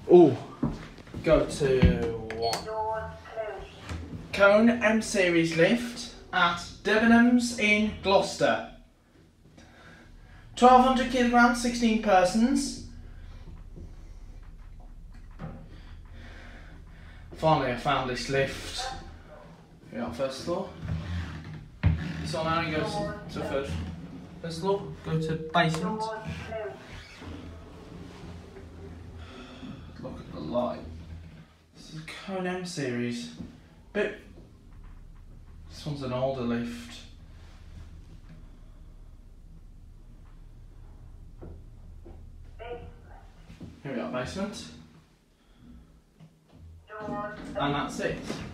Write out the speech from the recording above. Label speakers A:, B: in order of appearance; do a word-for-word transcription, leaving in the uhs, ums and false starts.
A: Oh, go to one. Kone M series lift at Debenhams in Gloucester. twelve hundred kilograms, sixteen persons. Finally I found this lift. Here on first floor. So now you go to, to third, first floor, go to basement. Look at the light. This is a Kone M series. But this one's an older lift. Here we are, basement. And that's it.